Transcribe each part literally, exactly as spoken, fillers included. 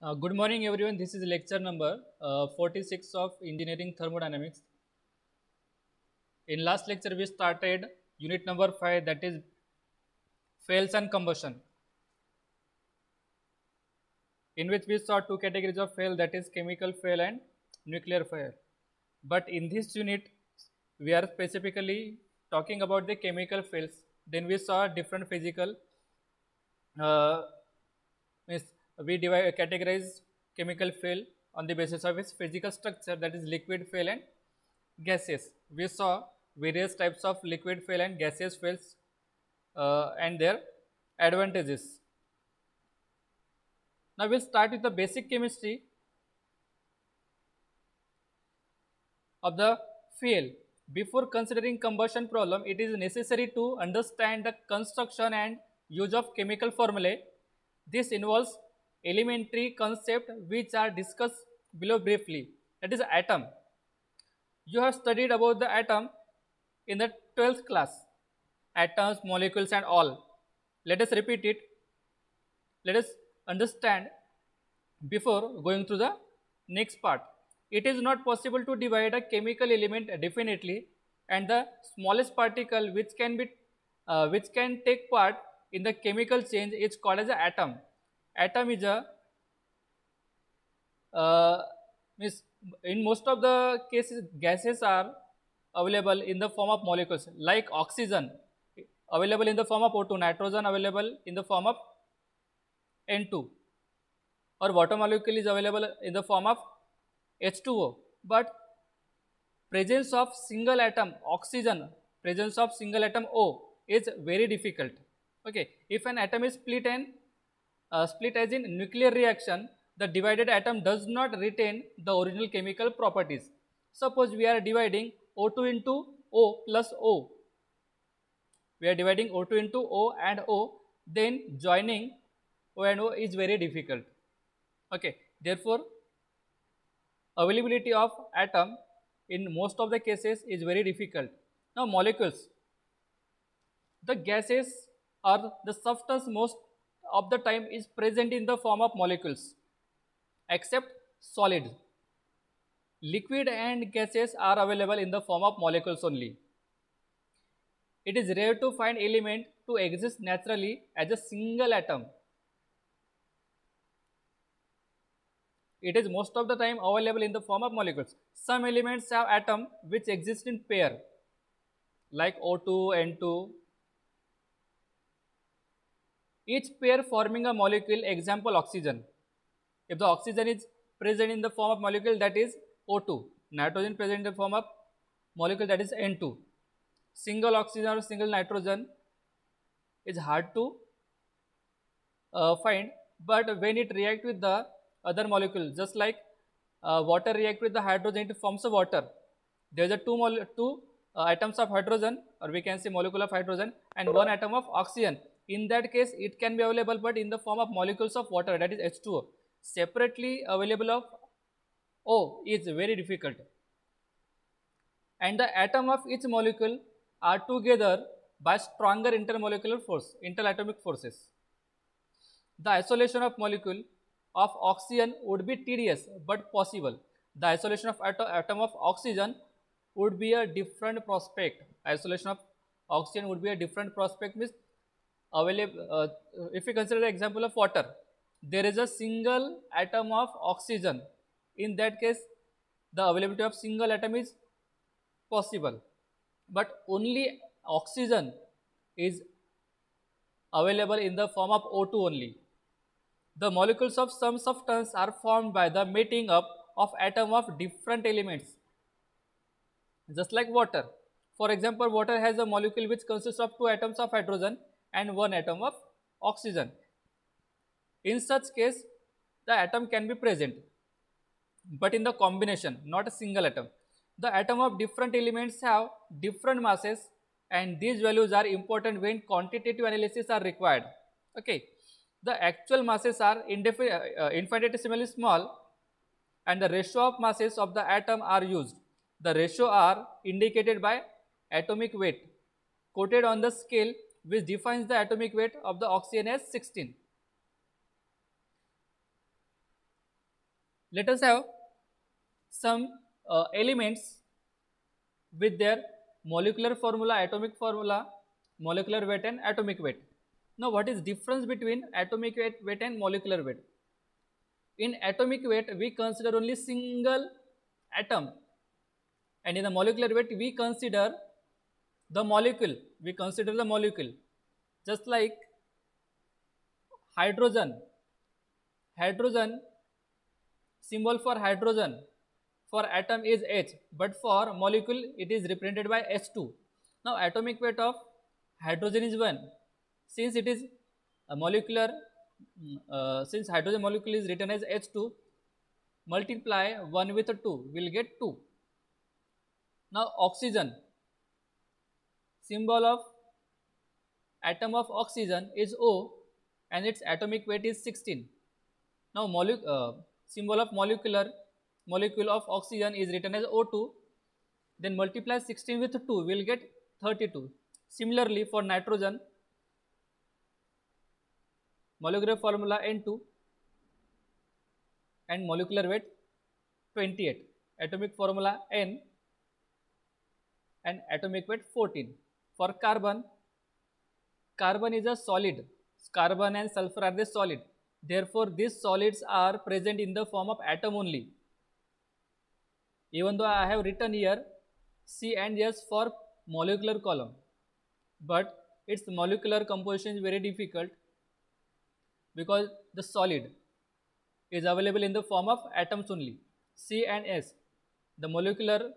Uh, good morning, everyone. This is lecture number uh, forty-six of Engineering Thermodynamics. In last lecture, we started unit number five, that is fuels and combustion, in which we saw two categories of fuel, that is chemical fuel and nuclear fuel. But in this unit, we are specifically talking about the chemical fuels. Then we saw different physical uh, means we divide categorize chemical fuel on the basis of its physical structure, that is liquid fuel and gaseous. We saw various types of liquid fuel and gaseous fuels uh, and their advantages. Now we'll start with the basic chemistry of the fuel. Before considering combustion problem, it is necessary to understand the construction and use of chemical formulae. This involves elementary concepts which are discussed below briefly. That is atom. You have studied about the atom in the twelfth class. Atoms, molecules and all. Let us repeat it. Let us understand before going to the next part. It is not possible to divide a chemical element definitely, and the smallest particle which can be uh, which can take part in the chemical change is called as an atom. Atom is a uh, means in most of the cases gases are available in the form of molecules, like oxygen available in the form of O two, nitrogen available in the form of N two, or water molecule is available in the form of H two O. But presence of single atom oxygen, presence of single atom O is very difficult. Okay, if an atom is split and uh, split as in nuclear reaction, the divided atom does not retain the original chemical properties. Suppose we are dividing O two into O plus O. We are dividing O two into O and O, then joining O and O is very difficult. Okay, therefore availability of atom in most of the cases is very difficult. Now molecules, the gases or the substance most of the time is present in the form of molecules except solids. Liquid and gases are available in the form of molecules only. It is rare to find element to exist naturally as a single atom. It is most of the time available in the form of molecules. Some elements have atom which exist in pair, like O two, N two. Each pair forming a molecule, example oxygen. If the oxygen is present in the form of molecule, that is O two. Nitrogen present in the form of molecule, that is N two. Single oxygen or single nitrogen is hard to uh, find, but when it react with the other molecule, just like uh, water react with the hydrogen, it forms a water. There is a two, mole, two uh, atoms of hydrogen, or we can say molecule of hydrogen, and one atom of oxygen. In that case, it can be available, but in the form of molecules of water, that is H two O. Separately available of O is very difficult. And the atom of each molecule are together by stronger intermolecular force, interatomic forces. The isolation of molecule of oxygen would be tedious but possible. The isolation of atom, atom of oxygen would be a different prospect. Isolation of oxygen would be a different prospect. Means available. Uh, if we consider the example of water, there is a single atom of oxygen. In that case, the availability of single atom is possible, but only oxygen is available in the form of O two only. The molecules of some substance are formed by the meeting up of atoms of different elements, just like water. For example, water has a molecule which consists of two atoms of hydrogen and one atom of oxygen. In such case, the atom can be present, but in the combination, not a single atom. The atom of different elements have different masses, and these values are important when quantitative analysis are required. Okay, the actual masses are uh, infinitesimally small, and the ratio of masses of the atom are used. The ratio are indicated by atomic weight quoted on the scale, which defines the atomic weight of the oxygen as sixteen. Let us have some uh, elements with their molecular formula, atomic formula, molecular weight and atomic weight. Now what is difference between atomic weight, weight and molecular weight? In atomic weight we consider only single atom, and in the molecular weight we consider the molecule, we consider the molecule. Just like hydrogen, hydrogen symbol for hydrogen for atom is H, but for molecule it is represented by H two. Now atomic weight of hydrogen is one. Since it is a molecular, uh, since hydrogen molecule is written as H two, multiply one with two, will get two. Now oxygen, symbol of atom of oxygen is O, and its atomic weight is sixteen. Now mole uh, symbol of molecular molecule of oxygen is written as O two, then multiply sixteen with two, will get thirty-two. Similarly for nitrogen, molecular formula N two and molecular weight twenty-eight, atomic formula N and atomic weight fourteen. For carbon, carbon is a solid, carbon and sulfur are the solid, therefore these solids are present in the form of atom only. Even though I have written here C and S for molecular column, but its molecular composition is very difficult because the solid is available in the form of atoms only. C and S, the molecular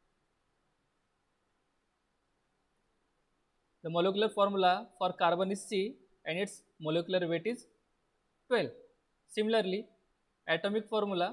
the molecular formula for carbon is C and its molecular weight is twelve. Similarly, atomic formula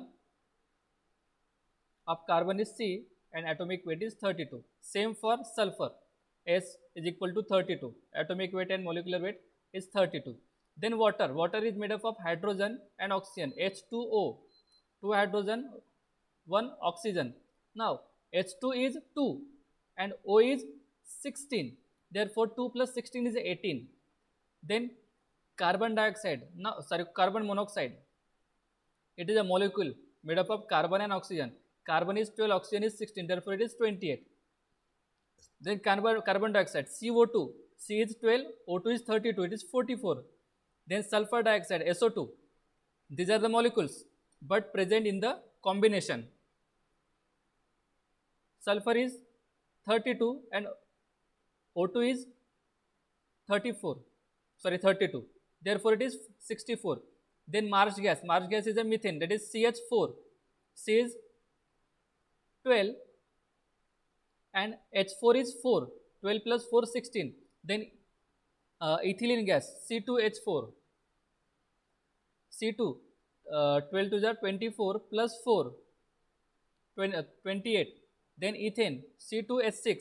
of carbon is C and atomic weight is thirty-two. Same for sulfur, S is equal to thirty-two, atomic weight and molecular weight is thirty-two. Then water, water is made up of hydrogen and oxygen, H two O, two hydrogen, one oxygen. Now H two is two and O is sixteen, therefore two plus sixteen is eighteen. Then carbon dioxide, no sorry carbon monoxide, it is a molecule made up of carbon and oxygen. Carbon is twelve, oxygen is sixteen, therefore it is twenty-eight. Then carbon, carbon dioxide, C O two, C is twelve, O two is thirty-two, it is forty-four. Then sulfur dioxide, S O two, these are the molecules but present in the combination. Sulfur is thirty-two and O two is thirty-four, sorry thirty-two, therefore it is sixty-four. Then marsh gas, marsh gas is a methane, that is C H four, C is twelve and H four is four, twelve plus four, sixteen. Then uh, ethylene gas, C two H four, C two, uh, twelve to the twenty-four plus four, twenty, uh, twenty-eight. Then ethane, C two H six,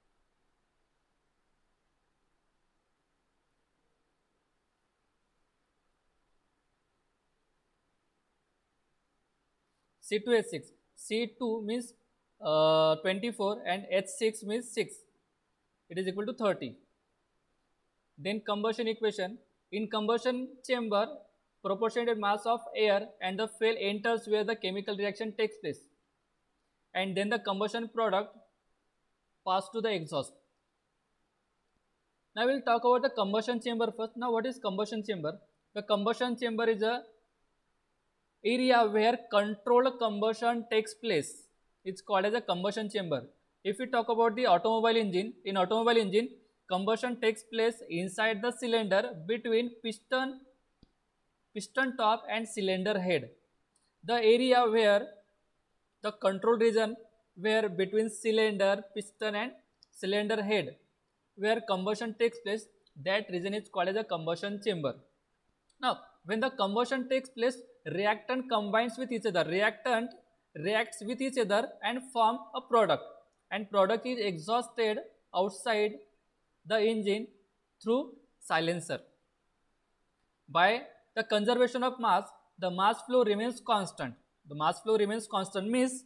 C two H six, C two means uh, twenty-four and H six means six, it is equal to thirty. Then combustion equation, in combustion chamber proportionate mass of air and the fuel enters where the chemical reaction takes place, and then the combustion product pass to the exhaust. Now we will talk about the combustion chamber first. Now what is combustion chamber? The combustion chamber is a area where controlled combustion takes place. It's called as a combustion chamber. If we talk about the automobile engine, in automobile engine combustion takes place inside the cylinder between piston piston top and cylinder head. The area where the control region where between cylinder, piston and cylinder head where combustion takes place, that region is called as a combustion chamber. Now when the combustion takes place, reactant combines with each other, reactant reacts with each other and form a product, and product is exhausted outside the engine through silencer. By the conservation of mass, the mass flow remains constant. The mass flow remains constant means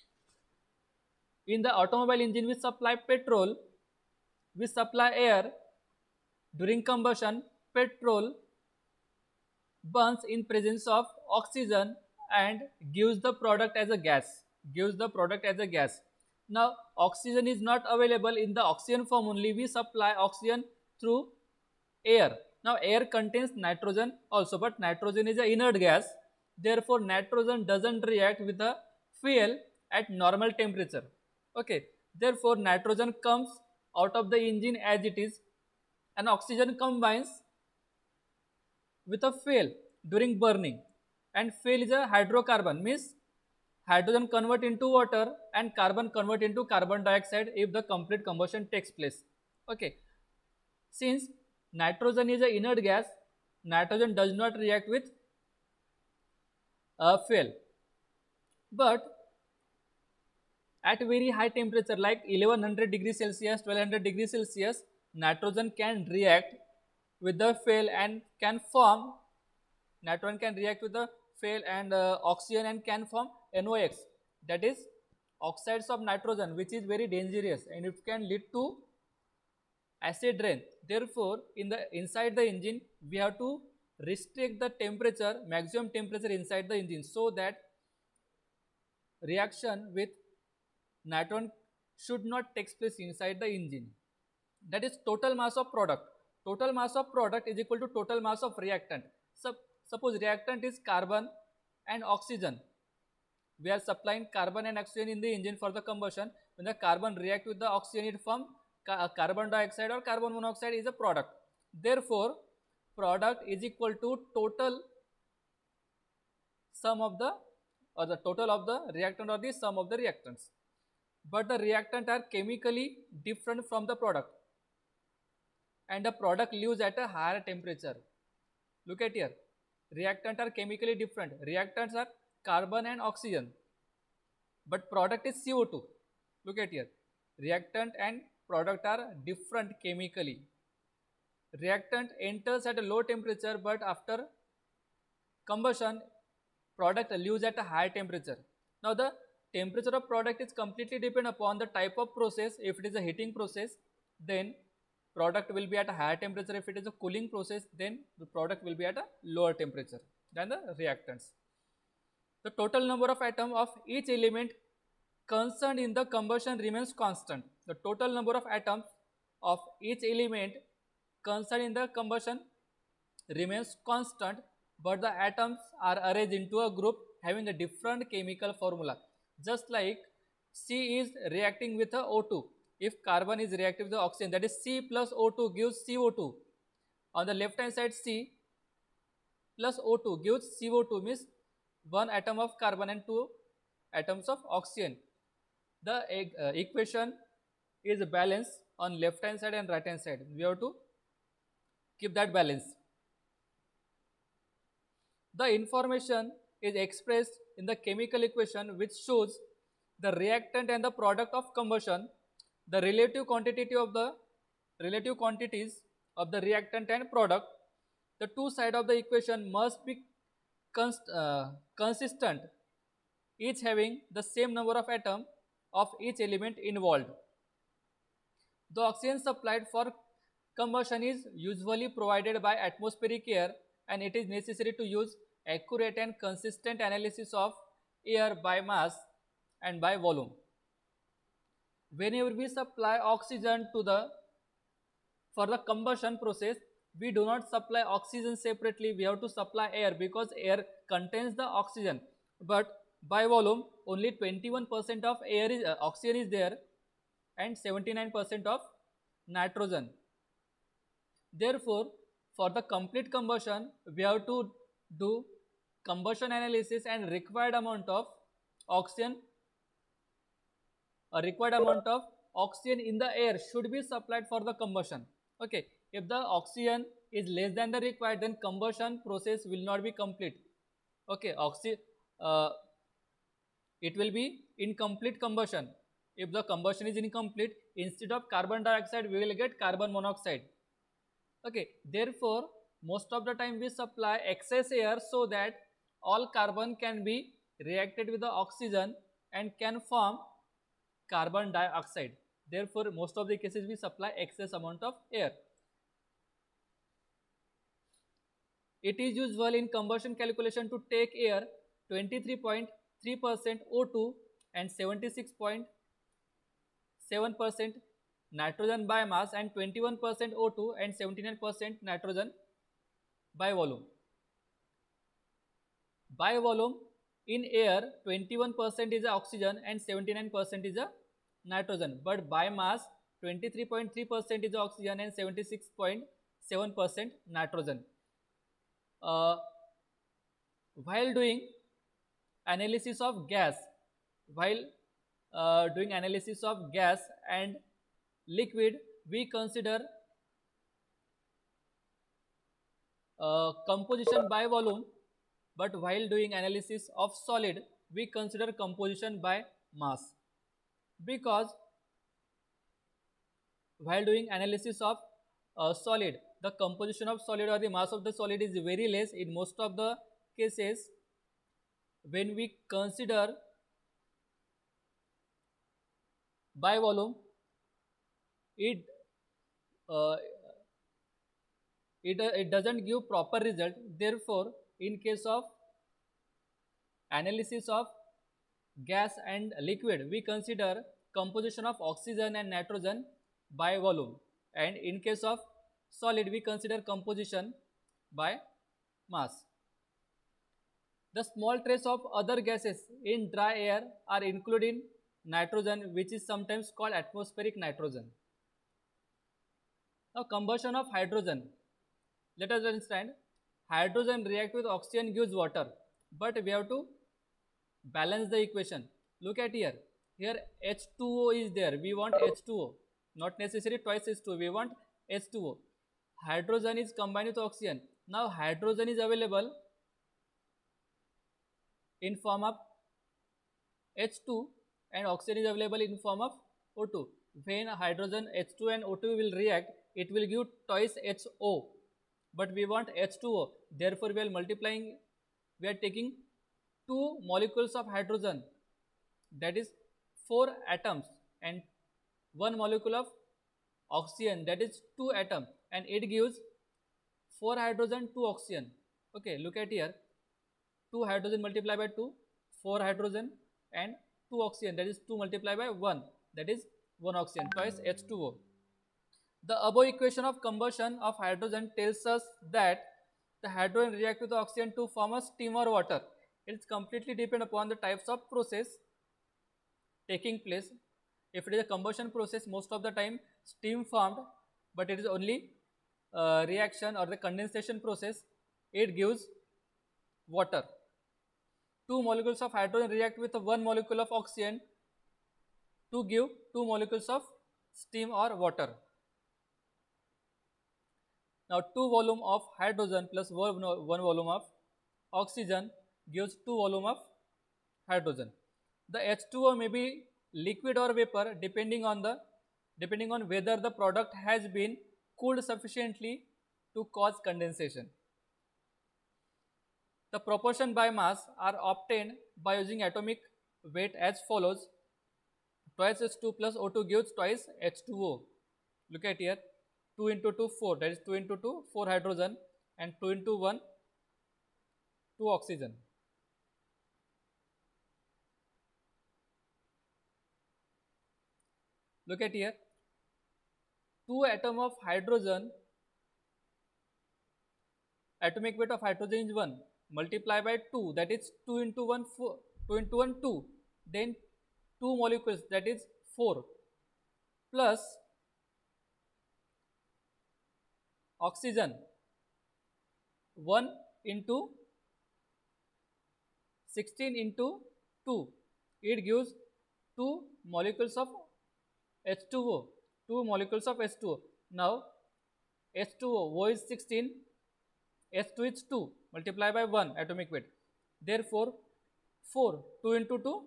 in the automobile engine we supply petrol, we supply air. During combustion, petrol burns in presence of oxygen and gives the product as a gas, gives the product as a gas. Now oxygen is not available in the oxygen form only, we supply oxygen through air. Now air contains nitrogen also, but nitrogen is an inert gas, therefore nitrogen doesn't react with the fuel at normal temperature. Okay, therefore nitrogen comes out of the engine as it is, and oxygen combines with a fuel during burning, and fuel is a hydrocarbon, means hydrogen convert into water and carbon convert into carbon dioxide if the complete combustion takes place. Okay, since nitrogen is an inert gas, nitrogen does not react with uh, fuel, but at very high temperature like eleven hundred degrees Celsius, twelve hundred degrees Celsius, nitrogen can react with the fuel and can form, nitrogen can react with the fuel and uh, oxygen and can form N O X, that is oxides of nitrogen, which is very dangerous and it can lead to acid rain. Therefore in the inside the engine we have to restrict the temperature, maximum temperature inside the engine, so that reaction with nitrogen should not take place inside the engine. That is total mass of product. Total mass of product is equal to total mass of reactant. So, suppose reactant is carbon and oxygen. We are supplying carbon and oxygen in the engine for the combustion. When the carbon react with the oxygen, it forms ca carbon dioxide or carbon monoxide is a product. Therefore, product is equal to total sum of the, or the total of the reactant or the sum of the reactants. But the reactant are chemically different from the product, and the product lives at a higher temperature. Look at here, reactant are chemically different. Reactants are carbon and oxygen, but product is C O two. Look at here, reactant and product are different chemically. Reactant enters at a low temperature, but after combustion product lives at a high temperature. Now the temperature of product is completely depend upon the type of process. If it is a heating process, then product will be at a higher temperature. If it is a cooling process, then the product will be at a lower temperature than the reactants. The total number of atoms of each element concerned in the combustion remains constant. The total number of atoms of each element concerned in the combustion remains constant, but the atoms are arranged into a group having a different chemical formula. Just like C is reacting with a O two. If carbon is reacting with the oxygen, that is C plus O two gives C O two. On the left hand side, C plus O two gives C O two, means one atom of carbon and two atoms of oxygen. The uh, equation is balanced on left hand side and right hand side. We have to keep that balance. The information is expressed in the chemical equation, which shows the reactant and the product of combustion, the relative quantity of the relative quantities of the reactant and product. The two sides of the equation must be cons uh, consistent, each having the same number of atoms of each element involved. The oxygen supplied for combustion is usually provided by atmospheric air, and it is necessary to use accurate and consistent analysis of air by mass and by volume. Whenever we supply oxygen to the for the combustion process, we do not supply oxygen separately. We have to supply air because air contains the oxygen, but by volume only twenty-one percent of air is uh, oxygen is there and seventy-nine percent of nitrogen. Therefore, for the complete combustion, we have to do combustion analysis, and required amount of oxygen, a required amount of oxygen in the air should be supplied for the combustion. Okay, if the oxygen is less than the required, then combustion process will not be complete. Okay, oxy uh, it will be incomplete combustion. If the combustion is incomplete, instead of carbon dioxide, we will get carbon monoxide. Okay, therefore, most of the time we supply excess air so that all carbon can be reacted with the oxygen and can form carbon dioxide. Therefore, most of the cases we supply excess amount of air. It is usual in combustion calculation to take air twenty-three point three percent O two and seventy-six point seven percent nitrogen by mass and twenty-one percent O two and seventy-nine percent nitrogen by volume. By volume, in air twenty-one percent is a oxygen and seventy-nine percent is a nitrogen, but by mass twenty-three point three percent is oxygen and seventy-six point seven percent nitrogen. Uh, while doing analysis of gas, while uh, doing analysis of gas and liquid, we consider uh, composition by volume, but while doing analysis of solid, we consider composition by mass, because while doing analysis of uh, solid, the composition of solid or the mass of the solid is very less in most of the cases. When we consider by volume, it uh, it, uh, it doesn't give proper result. Therefore, in case of analysis of gas and liquid, we consider composition of oxygen and nitrogen by volume, and in case of solid, we consider composition by mass. The small trace of other gases in dry air are included in nitrogen, which is sometimes called atmospheric nitrogen. Now, combustion of hydrogen. Let us understand, hydrogen react with oxygen gives water, but we have to balance the equation. Look at here. Here H two O is there. We want H two O. Not necessarily twice H two O. We want H two O. Hydrogen is combined with oxygen. Now hydrogen is available in form of H two and oxygen is available in form of O two. When hydrogen H two and O two will react, it will give twice H O. But we want H two O. Therefore, we are multiplying. We are taking two molecules of hydrogen, that is four atoms, and one molecule of oxygen, that is two atoms, and it gives four hydrogen, two oxygen. Okay, look at here. two hydrogen multiplied by two, four hydrogen and two oxygen, that is two multiplied by one, that is one oxygen, twice H two O. The above equation of combustion of hydrogen tells us that the hydrogen react with the oxygen to form a steam or water. It is completely depend upon the types of process taking place. If it is a combustion process, most of the time steam formed, but it is only uh, reaction or the condensation process, it gives water. Two molecules of hydrogen react with one molecule of oxygen to give two molecules of steam or water. Now two volume of hydrogen plus one volume of oxygen gives two volume of hydrogen. The H two O may be liquid or vapor depending on the depending on whether the product has been cooled sufficiently to cause condensation. The proportion by mass are obtained by using atomic weight as follows. Twice H two plus O two gives twice H two O. Look at here. two into two, four. That is two into two, four hydrogen, and two into one, two oxygen. Look at here. two atom of hydrogen, atomic weight of hydrogen is one. Multiply by two, that is two into one, four, two into one, two. Then two molecules, that is four, plus oxygen, one into sixteen into two. It gives two molecules of H two O, two molecules of H two O. Now H two O, O is sixteen, H two is two, multiply by one atomic weight. Therefore, four, two into two,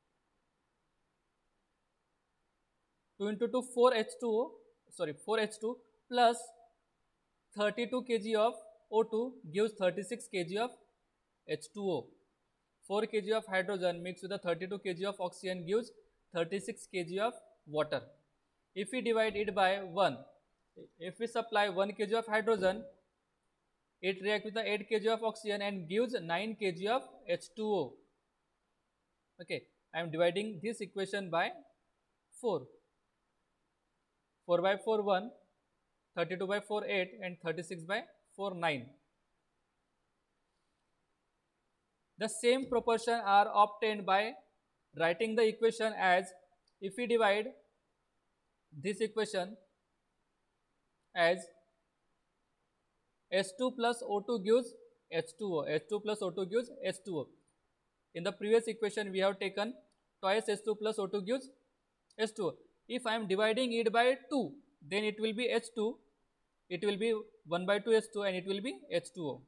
two into two, four H two O, sorry, four H two plus thirty-two kilograms of O two gives thirty-six kilograms of H two O. four kilograms of hydrogen mixed with the thirty-two kilograms of oxygen gives thirty-six kilograms of water. If we divide it by one, if we supply one kilogram of hydrogen it reacts with the eight kilograms of oxygen and gives nine kilograms of H two O. Okay, I am dividing this equation by four. four by four, one, thirty-two by four, eight, and thirty-six by four, nine. The same proportion are obtained by writing the equation as, if we divide this equation as H two plus O two gives H two O, H two plus O two gives H two O. In the previous equation we have taken twice H two plus O two gives H two O. If I am dividing it by two, then it will be H two, it will be one by two H two, and it will be H two O.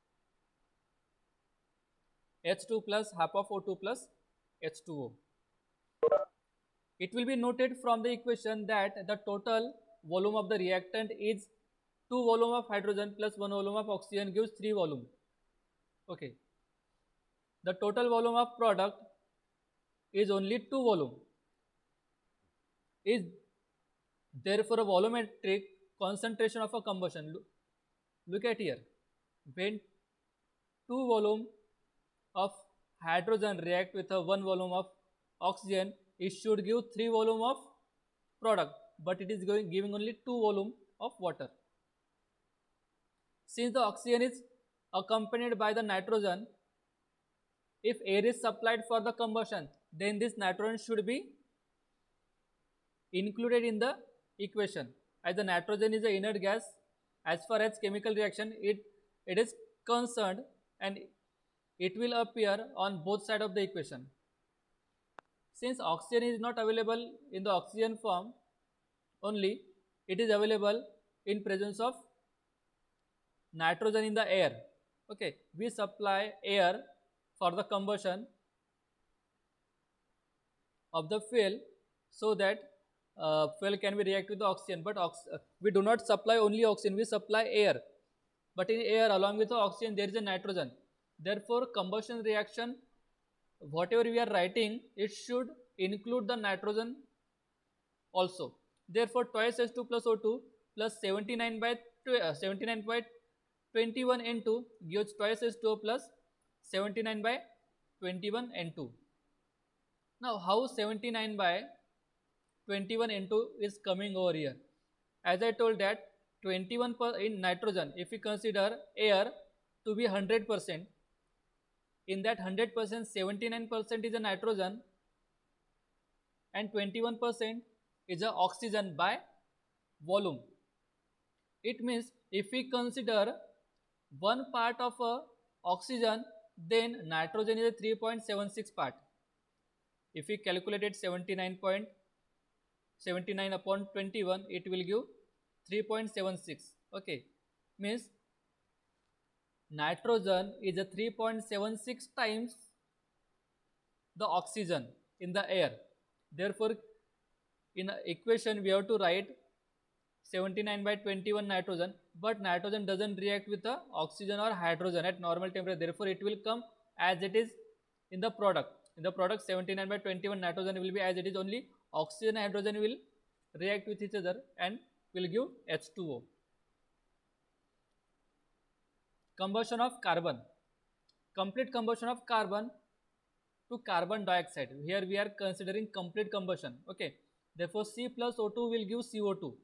H two plus half of O two plus H two O. It will be noted from the equation that the total volume of the reactant is two volume of hydrogen plus one volume of oxygen gives three volume. Okay. The total volume of product is only two volume. Is therefore a volumetric concentration of a combustion. Look, look at here. When two volume of hydrogen react with a one volume of oxygen, it should give three volume of product, but it is going giving only two volume of water. Since the oxygen is accompanied by the nitrogen, if air is supplied for the combustion, then this nitrogen should be included in the equation. As the nitrogen is an inert gas, as far as chemical reaction it, it is concerned, and it will appear on both sides of the equation. Since oxygen is not available in the oxygen form only, it is available in presence of nitrogen in the air. Okay, we supply air for the combustion of the fuel so that uh, fuel can be react with the oxygen, but ox uh, we do not supply only oxygen, we supply air, but in air along with the oxygen there is a nitrogen. Therefore, combustion reaction, whatever we are writing, it should include the nitrogen also. Therefore, twice H two plus O two plus seventy-nine by twenty-one N two gives twice H two O plus seventy-nine by twenty-one N two. Now, how seventy-nine by twenty-one N two is coming over here? As I told that twenty-one per in nitrogen, if we consider air to be one hundred percent, in that one hundred percent, seventy-nine percent is a nitrogen and twenty-one percent is a oxygen by volume. It means if we consider one part of a oxygen, then nitrogen is a three point seven six part. If we calculated seventy-nine point seven nine upon twenty-one, it will give three point seven six. Okay, means nitrogen is a three point seven six times the oxygen in the air. Therefore, in a equation we have to write seventy-nine by twenty-one nitrogen, but nitrogen doesn't react with the oxygen or hydrogen at normal temperature. Therefore, it will come as it is in the product. In the product, seventy-nine by twenty-one nitrogen will be as it is, only oxygen and hydrogen will react with each other and will give H two O. Combustion of carbon. Complete combustion of carbon to carbon dioxide. Here we are considering complete combustion. Okay. Therefore, C plus O two will give C O two.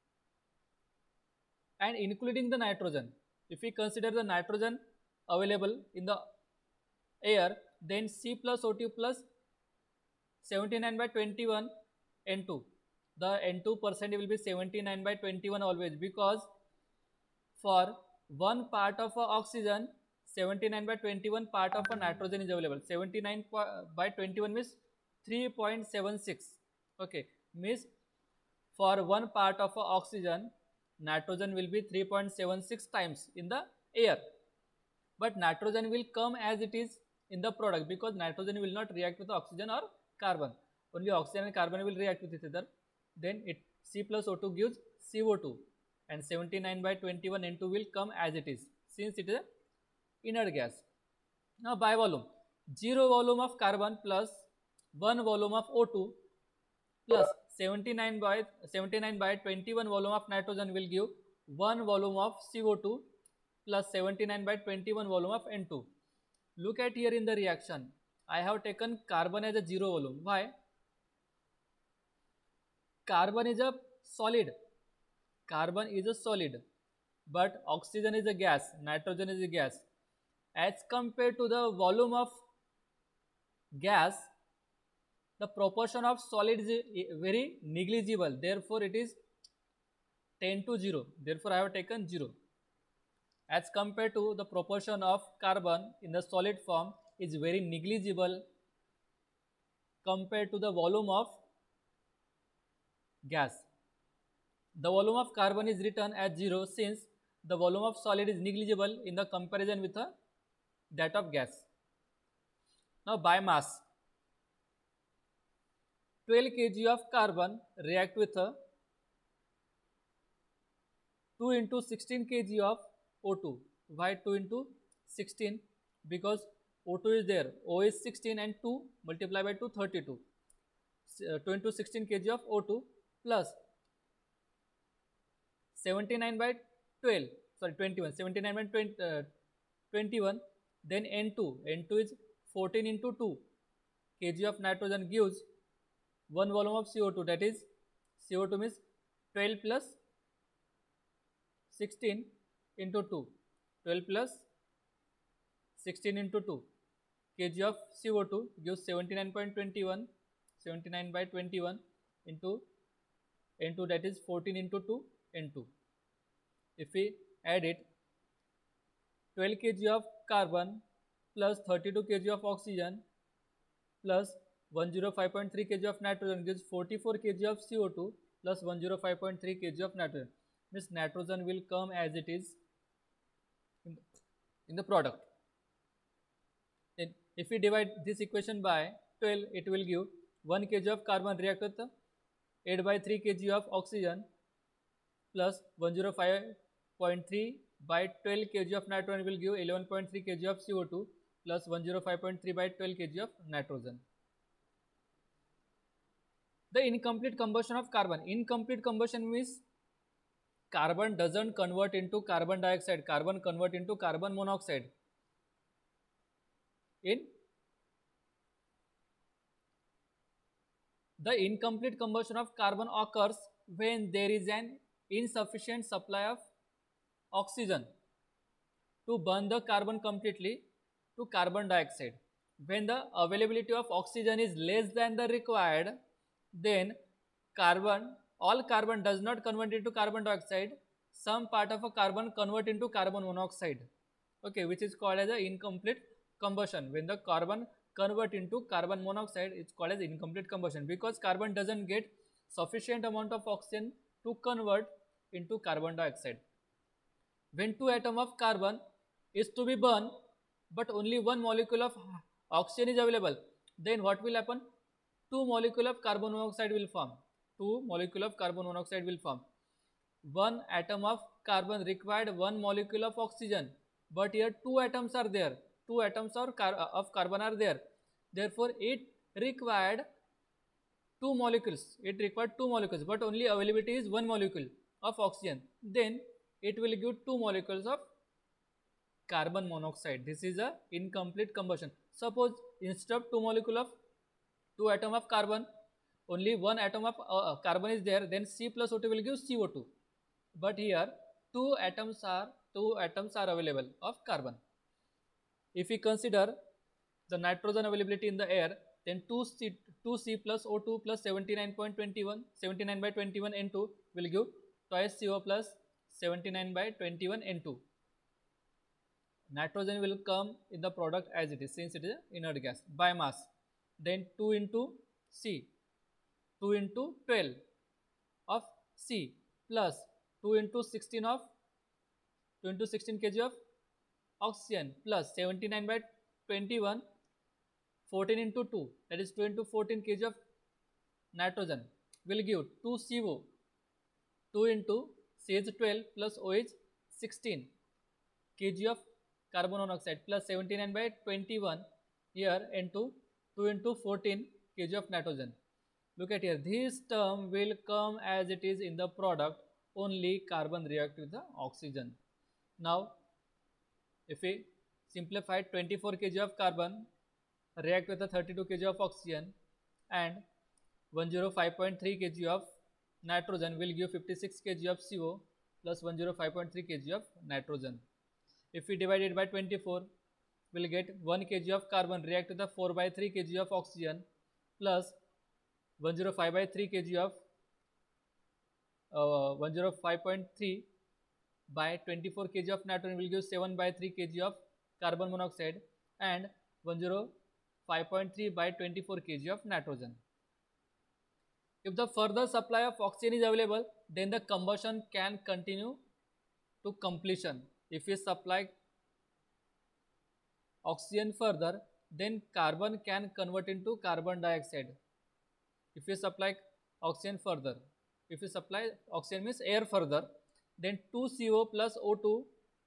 And including the nitrogen. If we consider the nitrogen available in the air, then C plus O two plus seventy-nine by twenty-one N two. The N two percent will be seventy-nine by twenty-one always, because for one part of a oxygen, seventy-nine by twenty-one part of a nitrogen is available. seventy-nine by twenty-one means three point seven six. Okay, means for one part of a oxygen, nitrogen will be three point seven six times in the air. But nitrogen will come as it is in the product, because nitrogen will not react with oxygen or carbon. Only oxygen and carbon will react with each other. Then it C plus O two gives C O two, and seventy-nine by twenty-one N two will come as it is, since it is a inert gas. Now, by volume, zero volume of carbon plus one volume of O two plus seventy-nine by twenty-one volume of nitrogen will give one volume of C O two plus seventy-nine by twenty-one volume of N two. Look at here in the reaction. I have taken carbon as a zero volume. Why? Carbon is a solid. Carbon is a solid, but oxygen is a gas, nitrogen is a gas. As compared to the volume of gas, the proportion of solid is very negligible. Therefore, it is ten to zero. Therefore, I have taken zero. As compared to the proportion of carbon in the solid form is very negligible compared to the volume of gas. The volume of carbon is written as zero since the volume of solid is negligible in the comparison with a, that of gas. Now by mass, twelve kilograms of carbon react with a two into sixteen kilograms of O two. Why two into sixteen? Because O two is there, O is sixteen and two multiplied by two, thirty-two. Uh, two into sixteen kilograms of O two plus seventy-nine by twelve, sorry twenty-one, seventy-nine by twenty, uh, twenty-one, then N two, N two is fourteen into two kg of nitrogen gives one volume of C O two, that is C O two means twelve plus sixteen into two, twelve plus sixteen into two kg of C O two gives seventy-nine point two one, seventy-nine by twenty-one into N two, that is fourteen into two, N two. If we add it, twelve kilograms of carbon plus thirty-two kilograms of oxygen plus one hundred five point three kilograms of nitrogen gives forty-four kilograms of C O two plus one hundred five point three kilograms of nitrogen. Means nitrogen will come as it is in the, in the product. Then if we divide this equation by twelve, it will give one kilogram of carbon react with eight by three kilograms of oxygen plus one hundred five point three by twelve kilograms of nitrogen will give eleven point three kilograms of C O two plus one hundred five point three by twelve kilograms of nitrogen. The incomplete combustion of carbon. Incomplete combustion means carbon doesn't convert into carbon dioxide, carbon convert into carbon monoxide. In the incomplete combustion of carbon occurs when there is an insufficient supply of oxygen to burn the carbon completely to carbon dioxide. When the availability of oxygen is less than the required, then carbon, all carbon does not convert into carbon dioxide, some part of a carbon convert into carbon monoxide, okay, which is called as a incomplete combustion. When the carbon convert into carbon monoxide, it's called as incomplete combustion because carbon doesn't get sufficient amount of oxygen to convert into carbon dioxide. When two atoms of carbon is to be burned but only one molecule of oxygen is available, then what will happen? Two molecule of carbon monoxide will form. Two molecule of carbon monoxide will form. One atom of carbon required one molecule of oxygen, but here two atoms are there. Two atoms of, car of carbon are there. Therefore, it required two molecules. It required two molecules, but only availability is one molecule of oxygen. Then it will give two molecules of carbon monoxide. This is a incomplete combustion. Suppose instead of two molecule of two atom of carbon, only one atom of uh, carbon is there, then C plus O two will give C O two. But here two atoms are two atoms are available of carbon. If we consider the nitrogen availability in the air, then two C, two C plus O two plus seventy-nine point two one, seventy-nine by twenty-one N two will give twice C O plus seventy-nine by twenty-one N two. Nitrogen will come in the product as it is, since it is an inert gas by mass. Then two into C, two into twelve of C plus two into sixteen of two into sixteen kilograms of oxygen plus seventy-nine by twenty-one, fourteen into two, that is two into fourteen kilograms of nitrogen will give two C O, two into C is twelve plus O is sixteen kilograms of carbon monoxide plus seventy-nine by twenty-one, here N two, two into fourteen kilograms of nitrogen. Look at here, this term will come as it is in the product, only carbon react with the oxygen. Now If we simplify, twenty-four kilograms of carbon react with the thirty-two kilograms of oxygen and one hundred five point three kilograms of nitrogen will give fifty-six kilograms of C O plus one hundred five point three kilograms of nitrogen. If we divide it by twenty-four, we'll get one kilogram of carbon react with the four by three kilograms of oxygen plus one hundred five by three kilograms of uh, one hundred five point three by twenty-four kilograms of nitrogen will give seven by three kilograms of carbon monoxide and one hundred five point three by twenty-four kilograms of nitrogen. If the further supply of oxygen is available, then the combustion can continue to completion. If we supply oxygen further, then carbon can convert into carbon dioxide. If we supply oxygen further, if we supply oxygen means air further, then two C O plus O two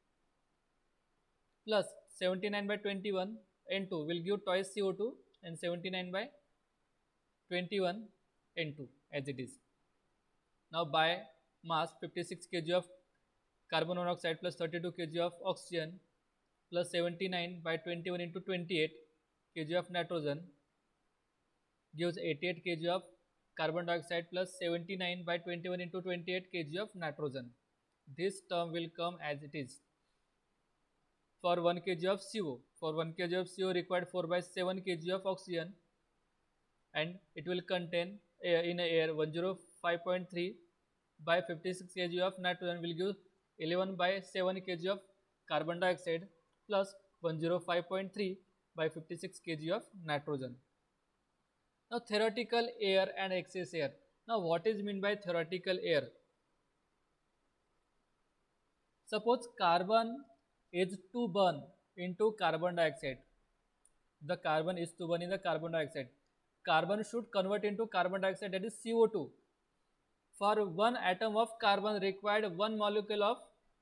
plus seventy-nine by twenty-one N two will give twice C O two and seventy-nine by twenty-one N two as it is. Now by mass, fifty-six kilograms of carbon monoxide plus thirty-two kilograms of oxygen plus seventy-nine by twenty-one into twenty-eight kilograms of nitrogen gives eighty-eight kilograms of carbon dioxide plus seventy-nine by twenty-one into twenty-eight kilograms of nitrogen. This term will come as it is. For one kilogram of C O, for one kilogram of C O required four by seven kilograms of oxygen and it will contain air, in air one hundred five point three by fifty-six kilograms of nitrogen will give eleven by seven kilograms of carbon dioxide plus one hundred five point three by fifty-six kilograms of nitrogen. Now theoretical air and excess air. Now what is meant by theoretical air? Suppose carbon is to burn into carbon dioxide. The carbon is to burn in the carbon dioxide. Carbon should convert into carbon dioxide, that is C O two. For one atom of carbon required one molecule of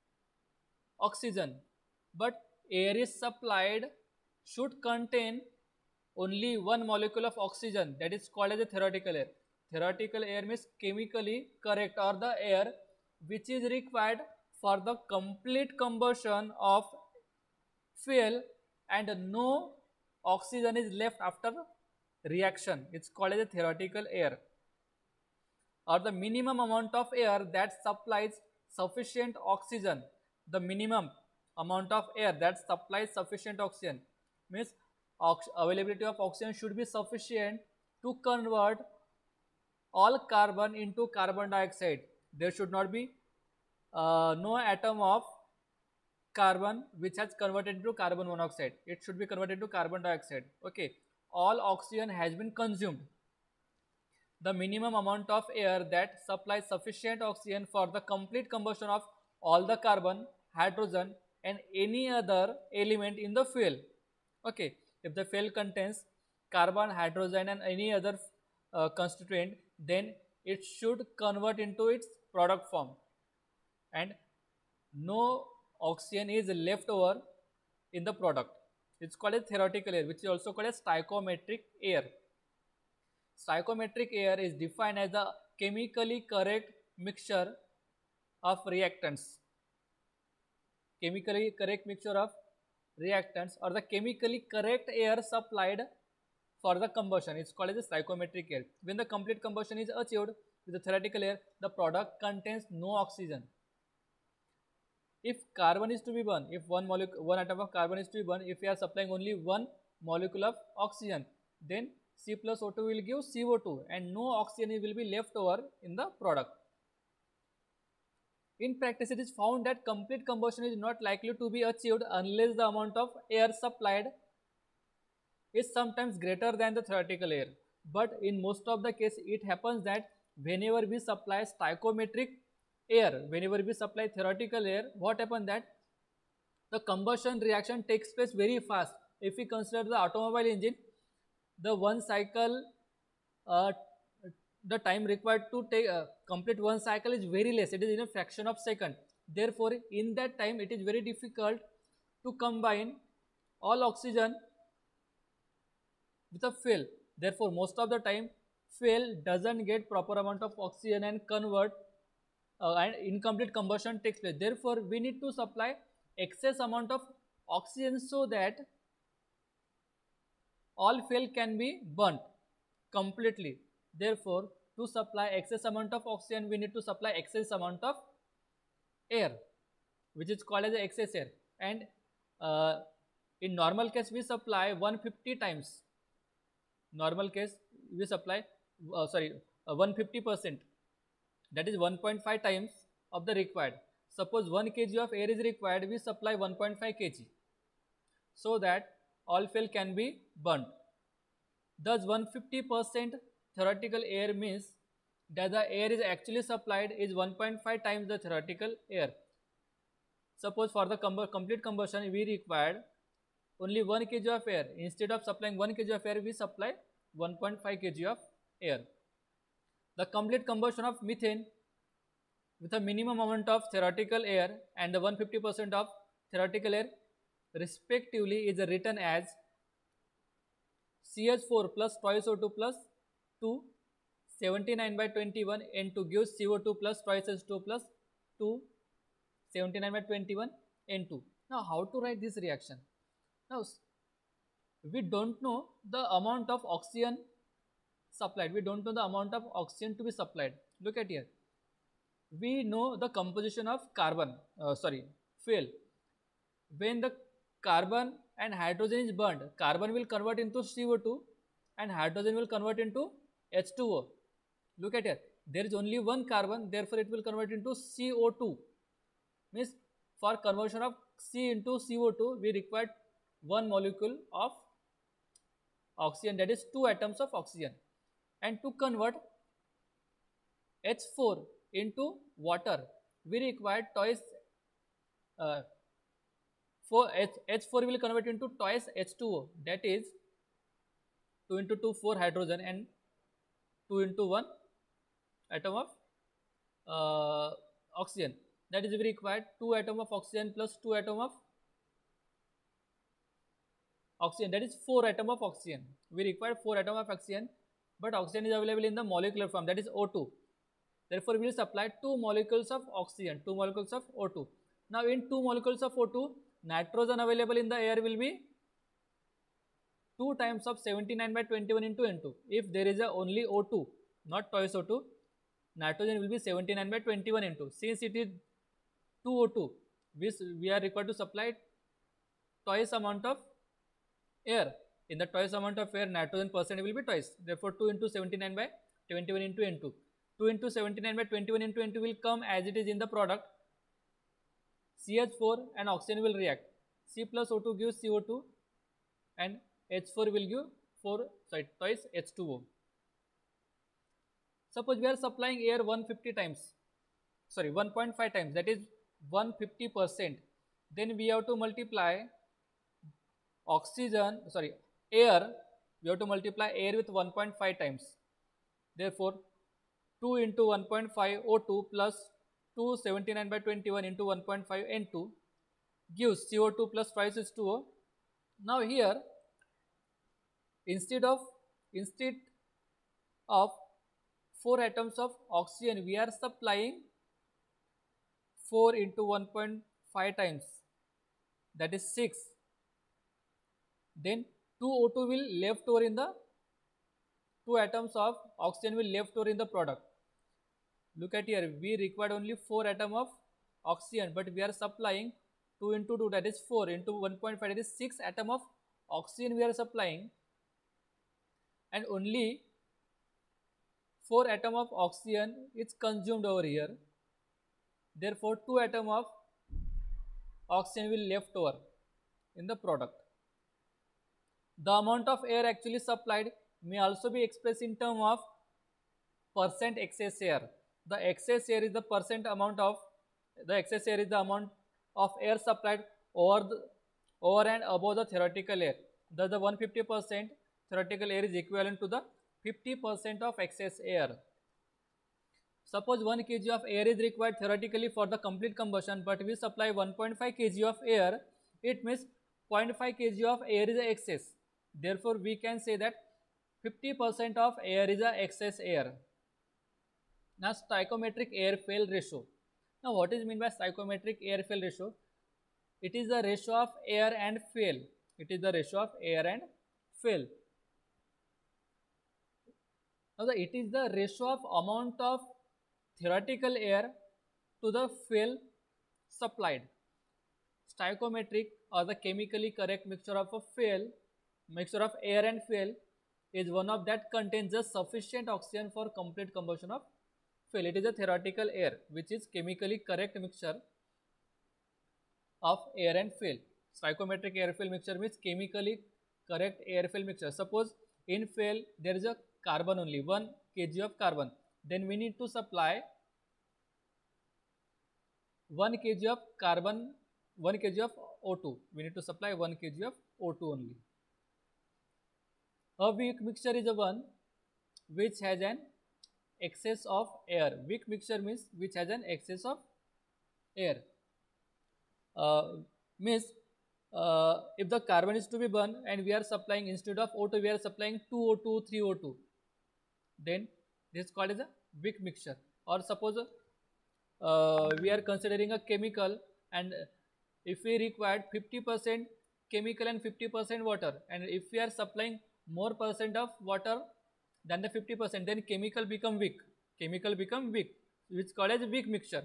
oxygen, but air is supplied should contain only one molecule of oxygen, that is called as a theoretical air. Theoretical air means chemically correct, or the air which is required for the complete combustion of fuel and no oxygen is left after reaction. It's called as a theoretical air, or the minimum amount of air that supplies sufficient oxygen. The minimum amount of air that supplies sufficient oxygen means ox availability of oxygen should be sufficient to convert all carbon into carbon dioxide. There should not be uh, no atom of carbon which has converted into carbon monoxide. It should be converted to carbon dioxide. Okay, all oxygen has been consumed. The minimum amount of air that supplies sufficient oxygen for the complete combustion of all the carbon, hydrogen and any other element in the fuel. Okay, if the fuel contains carbon, hydrogen and any other uh, constituent, then it should convert into its product form and no oxygen is left over in the product. It's called a theoretical air, which is also called as stoichiometric air. Stoichiometric air is defined as the chemically correct mixture of reactants. Chemically correct mixture of reactants or the chemically correct air supplied for the combustion. It's called as a stoichiometric air. When the complete combustion is achieved with the theoretical air, the product contains no oxygen. If carbon is to be burned, if one molecule, one atom of carbon is to be burned, if we are supplying only one molecule of oxygen, then C plus O two will give C O two and no oxygen will be left over in the product. In practice, it is found that complete combustion is not likely to be achieved unless the amount of air supplied is sometimes greater than the theoretical air. But in most of the case, it happens that whenever we supply stoichiometric air, whenever we supply theoretical air, what happens that the combustion reaction takes place very fast. If we consider the automobile engine, the one cycle, uh, the time required to take uh, complete one cycle is very less. It is in a fraction of second. Therefore, in that time, it is very difficult to combine all oxygen with a fuel. Therefore, most of the time, fuel doesn't get proper amount of oxygen and convert uh, and incomplete combustion takes place. Therefore, we need to supply excess amount of oxygen so that all fuel can be burnt completely. Therefore, to supply excess amount of oxygen, we need to supply excess amount of air, which is called as excess air. And uh, in normal case, we supply one hundred fifty times. Normal case, we supply uh, sorry uh, one hundred fifty percent. That is one point five times of the required. Suppose one kilogram of air is required, we supply one point five kilograms, so that all fuel can be burnt. Thus, one hundred fifty percent theoretical air means that the air is actually supplied is one point five times the theoretical air. Suppose for the com complete combustion, we required only one kilogram of air. Instead of supplying one kilogram of air, we supply one point five kilograms of air. The complete combustion of methane with a minimum amount of theoretical air and the one hundred fifty percent of theoretical air respectively is written as C H four plus twice O two plus two, seventy-nine by twenty-one N two gives C O two plus twice H two plus two, seventy-nine by twenty-one N two. Now, how to write this reaction? Now, we don't know the amount of oxygen supplied. We don't know the amount of oxygen to be supplied. Look at here. We know the composition of carbon, uh, sorry, fuel. When the carbon and hydrogen is burned, carbon will convert into C O two and hydrogen will convert into H two O. Look at here. There is only one carbon, therefore it will convert into C O two. Means for conversion of C into C O two, we require one molecule of oxygen, that is two atoms of oxygen. And to convert H four into water, we require twice uh, four H, H four will convert into twice H two O, that is two into two, four hydrogen and two into one atom of uh, oxygen. That is we require two atom of oxygen plus two atom of oxygen, that is four atom of oxygen. We require four atom of oxygen, but oxygen is available in the molecular form, that is O two. Therefore, we will supply two molecules of oxygen, two molecules of O two. Now, in two molecules of O two, nitrogen available in the air will be two times of seventy-nine by twenty-one into N two. If there is a only O two, not twice O two, nitrogen will be seventy-nine by twenty-one into. Since it is two O two, we, we are required to supply twice amount of air. In the twice amount of air, nitrogen percent will be twice. Therefore, two into seventy-nine by twenty-one into N two. two into seventy-nine by twenty-one into N two will come as it is in the product. C H four and oxygen will react. C plus O two gives C O two and H four will give four, sorry, twice H two O. Suppose we are supplying air one hundred fifty times, sorry, one point five times, that is one hundred fifty percent. Then we have to multiply oxygen, sorry, air, we have to multiply air with one point five times. Therefore, two into one point five O two plus two seventy-nine by twenty-one into one point five N two gives C O two plus twice H two O. Now here, instead of instead of four atoms of oxygen, we are supplying four into one point five times, that is six. Then two O two will left over in the two atoms of oxygen will left over in the product. Look at here, we required only four atom of oxygen, but we are supplying two into two, that is four into one point five, that is six atom of oxygen we are supplying, and only four atom of oxygen is consumed over here. Therefore, two atom of oxygen will left over in the product. The amount of air actually supplied may also be expressed in terms of percent excess air. The excess air is the percent amount of the excess air is the amount of air supplied over the, over and above the theoretical air. Thus, the one hundred fifty percent theoretical air is equivalent to the fifty percent of excess air. Suppose one kilogram of air is required theoretically for the complete combustion, but we supply one point five kilograms of air. It means zero point five kilograms of air is a excess. Therefore, we can say that fifty percent of air is a excess air. Now, stoichiometric air fuel ratio. Now, what is meant by stoichiometric air fuel ratio? It is the ratio of air and fuel. It is the ratio of air and fuel. Now, the, it is the ratio of amount of theoretical air to the fuel supplied. Stoichiometric or the chemically correct mixture of a fuel, mixture of air and fuel is one of that contains just sufficient oxygen for complete combustion of fuel. It is a theoretical air which is chemically correct mixture of air and fuel. Stoichiometric air fuel mixture means chemically correct air fuel mixture. Suppose in fuel there is a carbon only, one kilogram of carbon. Then we need to supply one kilogram of carbon, one kilogram of O two. We need to supply one kilogram of O two only. A weak mixture is a one which has an excess of air. Weak mixture means which has an excess of air. Uh, means uh, if the carbon is to be burned and we are supplying instead of O two, we are supplying two O two, three O two. Then this is called as a weak mixture. Or suppose uh, we are considering a chemical, and if we require fifty percent chemical and fifty percent water, and if we are supplying more percent of water than the fifty percent, then chemical become weak. Chemical become weak, which is called as a weak mixture.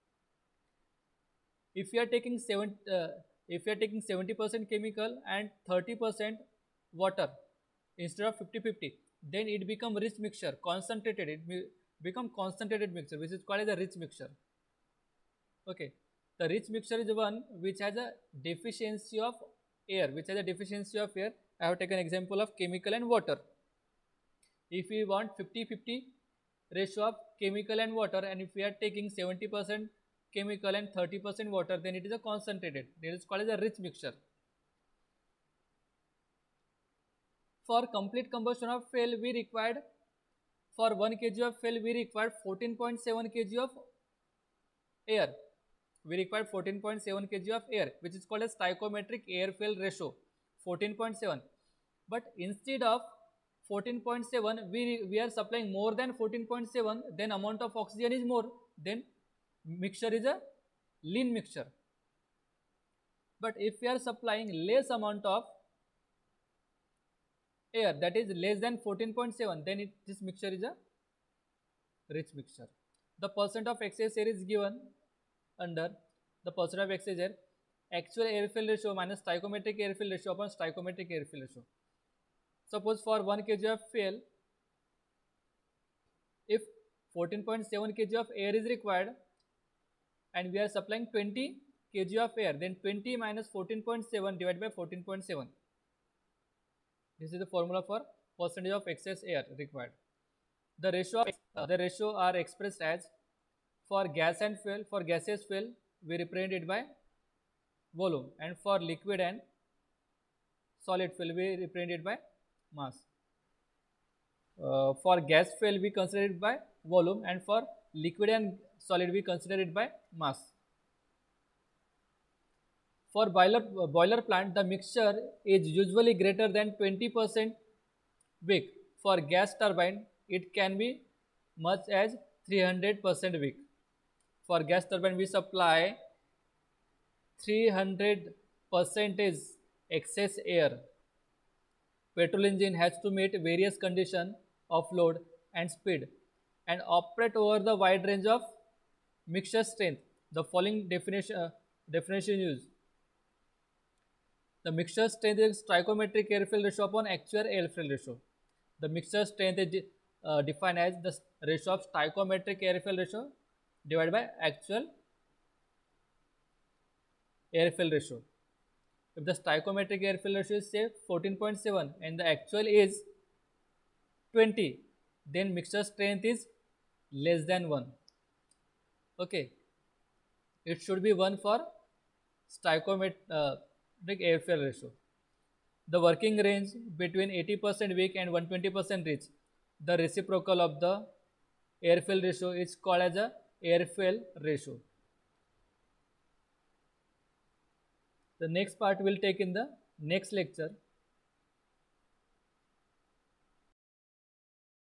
If we are taking seven, uh, if we are taking seventy percent chemical and thirty percent water instead of fifty fifty, then it become rich mixture, concentrated. It become concentrated mixture, which is called as a rich mixture. Okay, the rich mixture is one which has a deficiency of air, which has a deficiency of air. I have taken example of chemical and water. If we want fifty fifty ratio of chemical and water, and if we are taking seventy percent chemical and thirty percent water, then it is a concentrated. It is called as a rich mixture. For complete combustion of fuel, we required, for one kilogram of fuel, we required fourteen point seven kilograms of air. We required fourteen point seven kilograms of air, which is called as stoichiometric air fuel ratio, fourteen point seven. But instead of fourteen point seven, we, we are supplying more than fourteen point seven, then amount of oxygen is more, then mixture is a lean mixture. But if we are supplying less amount of air, that is less than fourteen point seven, then it, this mixture is a rich mixture. The percent of excess air is given under the percent of excess air, actual air fuel ratio minus stoichiometric air fuel ratio upon stoichiometric air fuel ratio. Suppose for one kilogram of fuel, if fourteen point seven kilograms of air is required and we are supplying twenty kilograms of air, then twenty minus fourteen point seven divided by fourteen point seven. This is the formula for percentage of excess air required. The ratio of, uh, the ratio are expressed as, for gas and fuel, for gaseous fuel we represent it by volume, and for liquid and solid fuel we represent it by mass. Uh, for gas fuel we consider it by volume, and for liquid and solid we consider it by mass. For boiler, uh, boiler plant, the mixture is usually greater than twenty percent weak. For gas turbine, it can be much as three hundred percent weak. For gas turbine, we supply three hundred percent excess air. Petrol engine has to meet various conditions of load and speed and operate over the wide range of mixture strength. The following definition, uh, definition used. The mixture strength is stoichiometric air fuel ratio upon actual air fuel ratio. The mixture strength is uh, defined as the ratio of stoichiometric air fuel ratio divided by actual air fuel ratio. If the stoichiometric air fuel ratio is say fourteen point seven and the actual is twenty, then mixture strength is less than one. Okay, it should be one for stoichiometric uh, air fuel ratio. The working range between eighty percent weak and one hundred twenty percent rich, the reciprocal of the air fuel ratio is called as a air fuel ratio. The next part we will take in the next lecture.